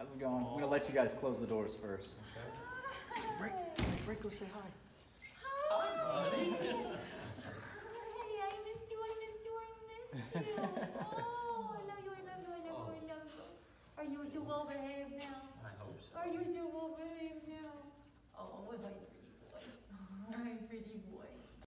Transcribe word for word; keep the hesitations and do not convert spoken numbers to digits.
How's it going? I'm gonna let you guys close the doors first. Okay. Break, break, go say hi. Hi, buddy. Hey, I missed you, I missed you, I missed you. Oh, I love you, I love you, I love you, I love you. Are you still well behaved now? I hope so. Are you still well behaved now? Oh, my pretty boy. My pretty boy.